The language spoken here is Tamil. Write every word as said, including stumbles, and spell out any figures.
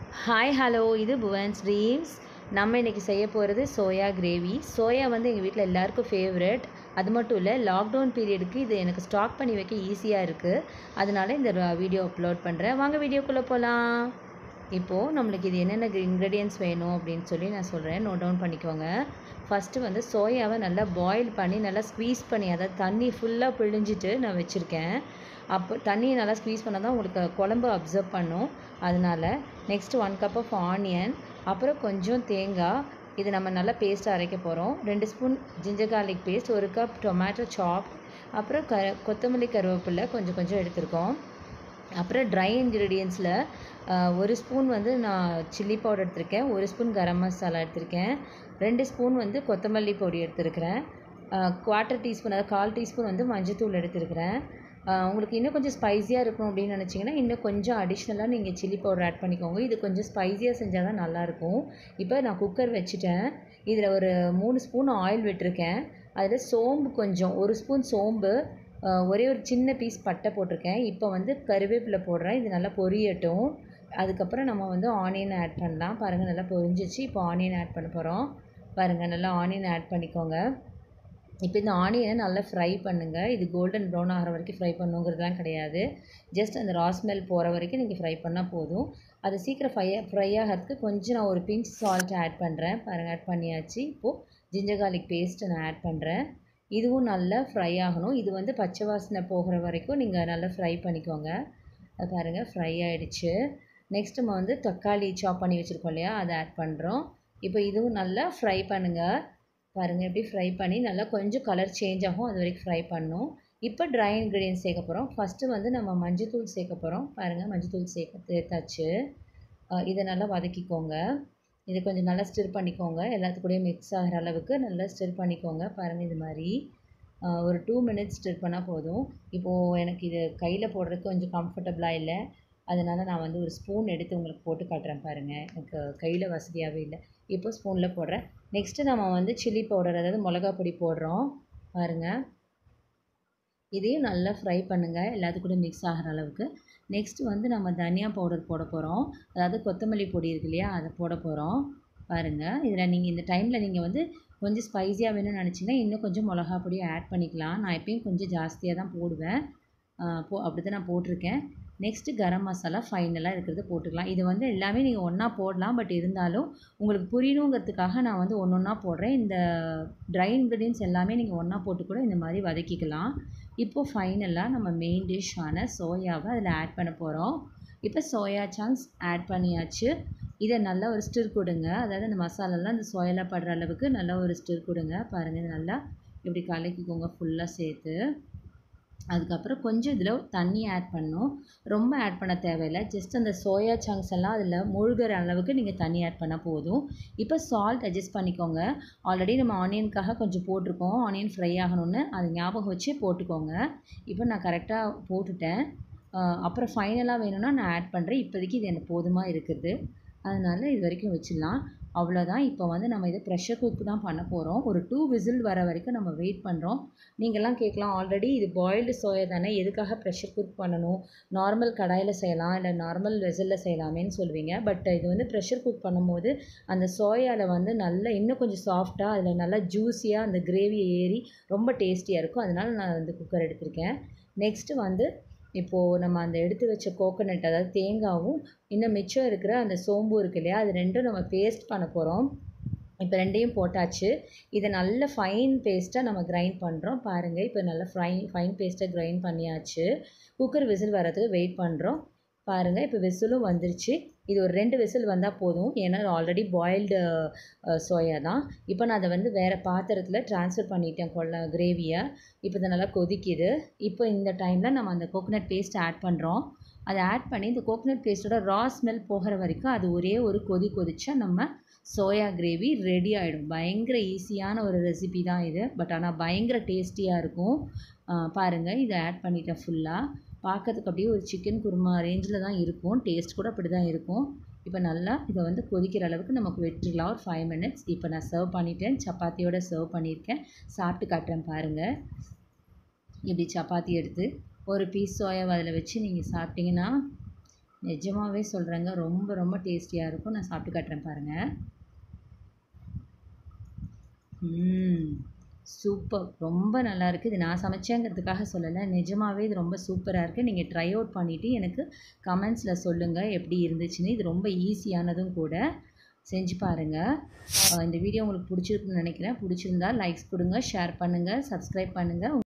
ஹாய் ஹலோ இது புவன்ஸ் ட்ரீம்ஸ். நம்ம இன்றைக்கி செய்ய போகிறது சோயா கிரேவி. சோயா வந்து எங்கள் வீட்டில் எல்லாருக்கும் ஃபேவரட். அது மட்டும் இல்லை, லாக்டவுன் பீரியடுக்கு இது எனக்கு ஸ்டாக் பண்ணி வைக்க ஈஸியாக இருக்குது. அதனால இந்த வீடியோ அப்லோட் பண்ணுறேன். வாங்க வீடியோக்குள்ளே போகலாம். இப்போது நம்மளுக்கு இது என்னென்ன இன்க்ரீடியன்ஸ் வேணும் அப்படின்னு சொல்லி நான் சொல்கிறேன், நோட் டவுன் பண்ணிக்கோங்க. ஃபஸ்ட்டு வந்து சோயாவை நல்லா பாயில் பண்ணி நல்லா ஸ்க்வீஸ் பண்ணி, அதாவது தண்ணி ஃபுல்லாக பிழிஞ்சிட்டு நான் வச்சுருக்கேன். அப்போ தண்ணியை நல்லா ஸ்க்வீஸ் பண்ணால் தான் உங்களுக்கு குழம்பு அப்சர்வ் பண்ணும். அதனால் next one cup of onion, அப்புறம் கொஞ்சம் தேங்காய், இது நம்ம நல்லா பேஸ்ட்டாக அரைக்க போகிறோம். ரெண்டு ஸ்பூன் ஜிஞ்சர் கார்லிக் பேஸ்ட், ஒரு கப் டொமேட்டோ சாப், அப்புறம் க கொத்தமல்லி கருவேப்பிலை கொஞ்சம் கொஞ்சம் எடுத்துருக்கோம். அப்புறம் ட்ரை இன்க்ரீடியன்ஸில் ஒரு ஸ்பூன் வந்து நான் சில்லி பவுடர் எடுத்திருக்கேன், ஒரு ஸ்பூன் கரம் மசாலா எடுத்திருக்கேன், ரெண்டு ஸ்பூன் வந்து கொத்தமல்லி பொடி எடுத்துருக்கிறேன், குவார்ட்டர் டீஸ்பூன் அதாவது கால் டீஸ்பூன் வந்து மஞ்சத்தூள் எடுத்துருக்கிறேன். உங்களுக்கு இன்னும் கொஞ்சம் ஸ்பைஸியாக இருக்கணும் அப்படின்னு நினச்சிங்கன்னா இன்னும் கொஞ்சம் அடிஷ்னலாக நீங்கள் சில்லி பவுடர் ஆட் பண்ணிக்கோங்க. இது கொஞ்சம் ஸ்பைஸியாக செஞ்சால் தான் நல்லாயிருக்கும். இப்போ நான் குக்கர் வச்சுட்டேன். இதில் ஒரு மூணு ஸ்பூன் ஆயில் விட்டுருக்கேன். அதில் சோம்பு கொஞ்சம், ஒரு ஸ்பூன் சோம்பு, ஒரே ஒரு சின்ன பீஸ் பட்டை போட்டிருக்கேன். இப்போ வந்து கருவேப்பிலை போடுறேன். இது நல்லா பொரியட்டும். அதுக்கப்புறம் நம்ம வந்து ஆனியன் ஆட் பண்ணலாம். பாருங்கள், நல்லா பொரிஞ்சிச்சு. இப்போ ஆனியன் ஆட் பண்ண போகிறோம். பாருங்கள், நல்லா ஆனியன் ஆட் பண்ணிக்கோங்க. இப்போ இந்த ஆனியனை நல்லா ஃப்ரை பண்ணுங்கள். இது கோல்டன் ப்ரௌன் ஆகிற வரைக்கும் ஃப்ரை பண்ணுங்கிறதுலாம் கிடையாது. ஜஸ்ட் அந்த ரா ஸ்மெல் போகிற வரைக்கும் நீங்கள் ஃப்ரை பண்ணால் போதும். அது சீக்கிரம் ஃப்ரை ஃப்ரை ஆகிறதுக்கு கொஞ்சம் நான் ஒரு பிஞ்ச் சால்ட் ஆட் பண்ணுறேன். பாருங்கள், ஆட் பண்ணியாச்சு. இப்போது ஜிஞ்சர் கார்லிக் பேஸ்ட்டு நான் ஆட் பண்ணுறேன். இதுவும் நல்லா ஃப்ரை ஆகணும். இது வந்து பச்சை வாசனை போகிற வரைக்கும் நீங்கள் நல்லா ஃப்ரை பண்ணிக்கோங்க. அது பாருங்கள், ஃப்ரை ஆகிடுச்சு. நெக்ஸ்ட் நம்ம வந்து தக்காளி சாப் பண்ணி வச்சுருக்கோம் இல்லையா, அதை ஆட் பண்ணுறோம். இப்போ இதுவும் நல்லா ஃப்ரை பண்ணுங்கள். பாருங்கள், எப்படி ஃப்ரை பண்ணி நல்லா கொஞ்சம் கலர் சேஞ்ச் ஆகும், அது வரைக்கும் ஃப்ரை பண்ணணும். இப்போ ட்ரை இன்க்ரீடியன்ஸ் சேர்க்க போகிறோம். ஃபஸ்ட்டு வந்து நம்ம மஞ்சத்தூள் சேர்க்க போகிறோம். பாருங்கள், மஞ்சத்தூள் சேர்க்க சேர்த்தாச்சு. இதை நல்லா வதக்கிக்கோங்க. இதை கொஞ்சம் நல்லா ஸ்டிர் பண்ணிக்கோங்க. எல்லாத்துக்கூடயும் மிக்ஸ் ஆகிற அளவுக்கு நல்லா ஸ்டிர் பண்ணிக்கோங்க. பாருங்கள், இது மாதிரி ஒரு டூ மினிட்ஸ் ஸ்டிர் பண்ணால் போதும். இப்போது எனக்கு இது கையில் போடுறதுக்கு கொஞ்சம் கம்ஃபர்டபுளாக இல்லை, அதனால் நான் வந்து ஒரு ஸ்பூன் எடுத்து உங்களுக்கு போட்டு காட்டுறேன். பாருங்கள், எனக்கு கையில் வசதியாகவே இல்லை. இப்போ ஸ்பூனில் போடுறேன். நெக்ஸ்ட்டு நம்ம வந்து சில்லி பவுடர், அதாவது மிளகா பொடி போடுறோம். பாருங்கள், இதையும் நல்லா ஃப்ரை பண்ணுங்கள், எல்லாத்துக்கூட மிக்ஸ் ஆகிற அளவுக்கு. நெக்ஸ்ட்டு வந்து நம்ம தனியா பவுடர் போட போகிறோம். அதாவது கொத்தமல்லி பொடி இருக்கு இல்லையா, அதை போட போகிறோம். பாருங்கள், இதில் நீங்கள் இந்த டைமில் நீங்கள் வந்து கொஞ்சம் ஸ்பைஸியாக வேணும்னு நினச்சிங்கன்னா இன்னும் கொஞ்சம் மிளகா பொடியை ஆட் பண்ணிக்கலாம். நான் எப்பயும் கொஞ்சம் ஜாஸ்தியாக தான் போடுவேன். போ அப்படி தான் நான் போட்டிருக்கேன். நெக்ஸ்ட்டு கரம் மசாலா ஃபைனலாக இருக்கிறது போட்டுக்கலாம். இது வந்து எல்லாமே நீங்கள் ஒன்றா போடலாம், பட் இருந்தாலும் உங்களுக்கு புரியணுங்கிறதுக்காக நான் வந்து ஒன்று ஒன்றா போடுறேன். இந்த ட்ரை இன்க்ரீடியன்ஸ் எல்லாமே நீங்கள் ஒன்றா போட்டு கூட இந்த மாதிரி வதக்கிக்கலாம். இப்போது ஃபைனலாக நம்ம மெயின் டிஷ்ஷான சோயாவை அதில் ஆட் பண்ண போகிறோம். இப்போ சோயா சங்க்ஸ் ஆட் பண்ணியாச்சு. இதை நல்லா ஒரு ஸ்டிர் கொடுங்க. அதாவது அந்த மசாலாலாம் அந்த சோயாவில் படுற அளவுக்கு நல்லா ஒரு ஸ்டிர் கொடுங்க. பாருங்கள், இது நல்லா இப்படி கலக்கிக்கோங்க ஃபுல்லாக சேர்த்து. அதுக்கப்புறம் கொஞ்சம் இதில் தண்ணி ஆட் பண்ணணும். ரொம்ப ஆட் பண்ண தேவையில்லை. ஜஸ்ட் அந்த சோயா சங்க்ஸ் எல்லாம் அதில் மூழ்கிற அளவுக்கு நீங்கள் தண்ணி ஆட் பண்ணால் போதும். இப்போ சால்ட் அட்ஜஸ்ட் பண்ணிக்கோங்க. ஆல்ரெடி நம்ம ஆனியனுக்காக கொஞ்சம் போட்டிருக்கோம், ஆனியன் ஃப்ரை ஆகணும்னு, அதை ஞாபகம் வச்சு போட்டுக்கோங்க. இப்போ நான் கரெக்டாக போட்டுட்டேன். அப்புறம் ஃபைனலாக வேணும்னா நான் ஆட் பண்ணுறேன். இப்போதைக்கு இது எனக்கு போதுமாக இருக்குது, அதனால் இது வரைக்கும் வச்சிடலாம். அவ்வளோதான். இப்போ வந்து நம்ம இதை ப்ரெஷர் குக் தான் பண்ண போகிறோம். ஒரு டூ விசில் வர வரைக்கும் நம்ம வெயிட் பண்ணுறோம். நீங்கள்லாம் கேட்கலாம், ஆல்ரெடி இது பாயில்டு சோயா தானே, எதுக்காக ப்ரெஷர் குக் பண்ணணும், நார்மல் கடாயில் செய்யலாம் இல்லை நார்மல் வெசலில் செய்யலாமேன்னு சொல்லுவீங்க. பட் இது வந்து ப்ரெஷர் குக் பண்ணும்போது அந்த சோயாவில் வந்து நல்லா இன்னும் கொஞ்சம் சாஃப்டாக, அதில் நல்லா ஜூஸியாக அந்த கிரேவி ஏறி ரொம்ப டேஸ்டியாக இருக்கும். அதனால் நான் வந்து குக்கர் எடுத்திருக்கேன். நெக்ஸ்ட்டு வந்து இப்போது நம்ம அந்த எடுத்து வச்ச கோகோனட், அதாவது தேங்காவும் இன்னும் மிச்சம் இருக்கிற அந்த சோம்பு இருக்கு இல்லையா, அது ரெண்டும் நம்ம பேஸ்ட் பண்ண போகிறோம். இப்போ ரெண்டையும் போட்டாச்சு. இதை நல்ல ஃபைன் பேஸ்ட்டாக நம்ம கிரைண்ட் பண்ணுறோம். பாருங்கள், இப்போ நல்லா ஃபைன் ஃபைன் பேஸ்ட்டாக கிரைண்ட் பண்ணியாச்சு. குக்கர் விசில் வரதுக்கு வெயிட் பண்ணுறோம். பாருங்கள், இப்போ விசிலும் வந்துருச்சு. இது ஒரு ரெண்டு விசில் வந்தால் போதும், ஏன்னா ஆல்ரெடி பாயில்டு சோயா தான். இப்போ நான் அதை வந்து வேறு பாத்திரத்தில் ட்ரான்ஸ்ஃபர் பண்ணிட்டேன் கொள்ள கிரேவியை. இப்போ இதை நல்லா கொதிக்குது. இப்போ இந்த டைமில் நம்ம அந்த கோகோனட் பேஸ்ட் ஆட் பண்ணுறோம். அதை ஆட் பண்ணி இந்த கோகோனட் பேஸ்ட்டோட ரா ஸ்மெல் போகிற வரைக்கும் அது ஒரே ஒரு கொதி கொதிச்சா நம்ம சோயா கிரேவி ரெடி ஆகிடும். பயங்கர ஈஸியான ஒரு ரெசிபி தான் இது, பட் ஆனால் பயங்கர டேஸ்டியாக இருக்கும். பாருங்கள், இதை ஆட் பண்ணிட்டேன் ஃபுல்லாக. பார்க்கறதுக்கு அப்படியே ஒரு சிக்கன் குருமா ரேஞ்சில் தான் இருக்கும், டேஸ்ட் கூட அப்படி தான் இருக்கும். இப்போ நல்லா இதை வந்து கொதிக்கிற அளவுக்கு நமக்கு விட்டுடலாம் ஒரு ஃபைவ் மினிட்ஸ். இப்போ நான் சர்வ் பண்ணிட்டேன், சப்பாத்தியோடு சர்வ் பண்ணியிருக்கேன். சாப்பிட்டு காட்டுறேன் பாருங்கள். இப்படி சப்பாத்தி எடுத்து ஒரு பீஸ் சோயாவை அதில் வச்சு நீங்கள் சாப்பிட்டிங்கன்னா நிஜமாவே சொல்கிறேங்க, ரொம்ப ரொம்ப டேஸ்டியாக இருக்கும். நான் சாப்பிட்டு காட்டுறேன் பாருங்கள். ம் சூப்பர், ரொம்ப நல்லாயிருக்கு. இது நான் சமைச்சேங்கிறதுக்காக சொல்லலை, நிஜமாவே இது ரொம்ப சூப்பராக இருக்குது. நீங்கள் ட்ரை அவுட் பண்ணிவிட்டு எனக்கு கமெண்ட்ஸில் சொல்லுங்கள் எப்படி இருந்துச்சுன்னு. இது ரொம்ப ஈஸியானதும் கூட. செஞ்சு பாருங்கள். இந்த வீடியோ உங்களுக்கு பிடிச்சிருக்குன்னு நினைக்கிறேன். பிடிச்சிருந்தா லைக்ஸ் கொடுங்க, ஷேர் பண்ணுங்கள், சப்ஸ்கிரைப் பண்ணுங்கள்.